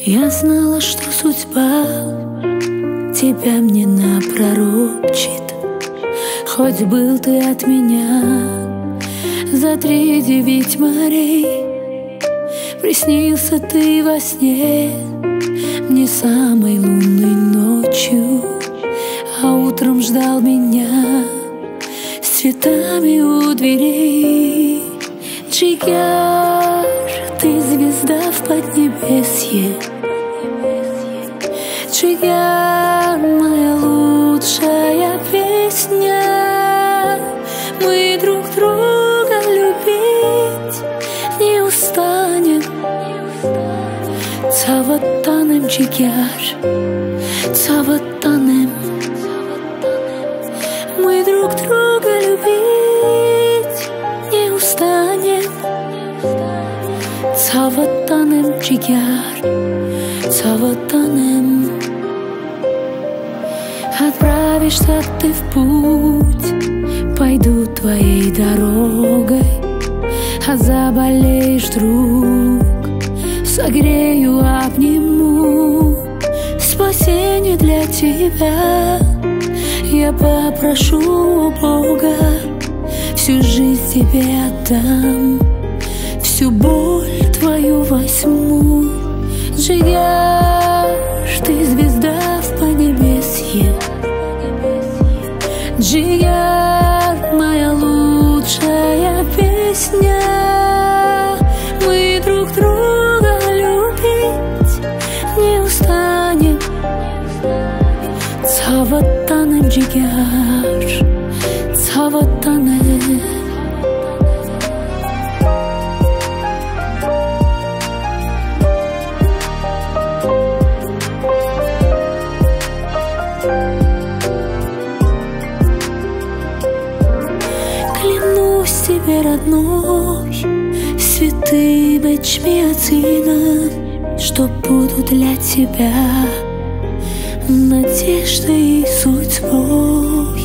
Я знала, что судьба тебя мне напророчит. Хоть был ты от меня за 3-9 морей, приснился ты во сне мне самой лунной ночью, а утром ждал меня с цветами у дверей. Джигар, ты звезда в поднебесье. Джигар, моя лучшая песня. Мы друг друга любить не устанем. Цаватанем, Джигар, цаватанем. Мы друг друга любить не устанем. Цаватанем, Джигар, цаватанем. Отправишься ты в путь, пойду твоей дорогой, а заболеешь вдруг, согрею, обниму. Спасение для тебя я попрошу у Бога, всю жизнь тебе отдам, всю боль твою возьму. Джигар, ты звезда в поднебесье. Джигар, моя лучшая песня. Мы друг друга любить не устанем. Цаватанем, Джигар, цаватанем. Клянусь тебе, родной, святым Эчмиадзином, что буду для тебя надеждой и судьбой.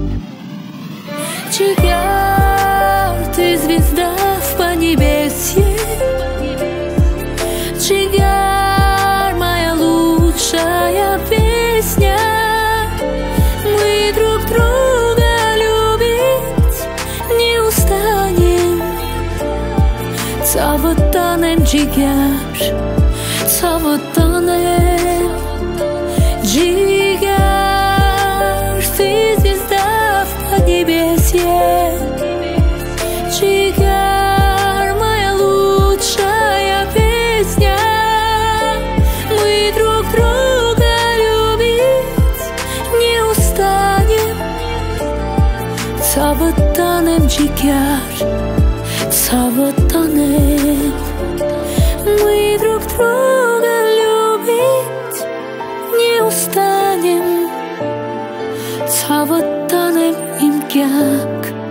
Джигар, ты звезда в поднебесье. Джигар, моя лучшая песня. Мы друг друга любить не устанем. Цаватанем, Джигар, цаватанем. Джигар, ты звезда в поднебесье. Джигар, моя лучшая песня. Мы друг друга любить не устанем. Цаватанем, Джигар, цаватанем. Мы друг друга любить не устанем. Цаватанем, Имгяк.